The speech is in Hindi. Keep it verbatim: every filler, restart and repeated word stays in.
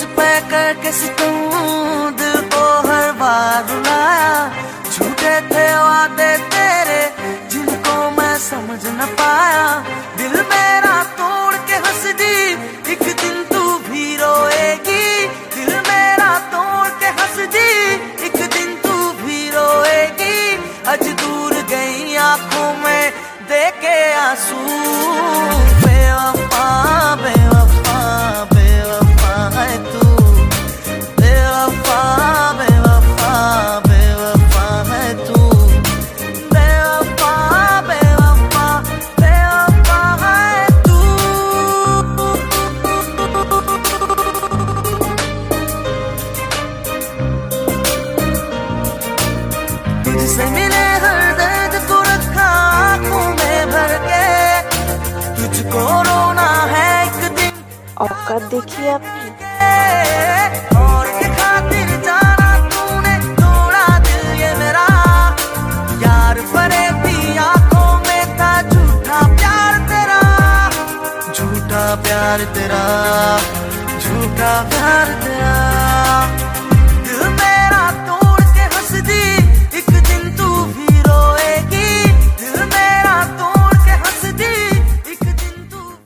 पे करके सितम दिल को हर बार रुलाया। झूठे थे वादे तेरे जिनको मैं समझ न पाया। दिल मेरा तोड़ के हंस दी, एक दिन तू भी रोएगी। दिल मेरा तोड़ के हंस दी, एक दिन तू भी रोएगी। आज दूर गई आंखों में देखे आंसू। बेवफा बेवफा बेवफा है तू। बेवफा बेवफा बेवफा है तू। बेवफा बेवफा बेवफा है तू। तुझसे मिले हर दर्द को रखा आंखों में भर के। तुझको रोना है एक दिन। औकात देखिए आपने। और के खातिर जाना तूने तोड़ा दिल ये मेरा। यार परे भी आंखों में था झूठा प्यार तेरा। झूठा प्यार तेरा, झूठा प्यार तेरा।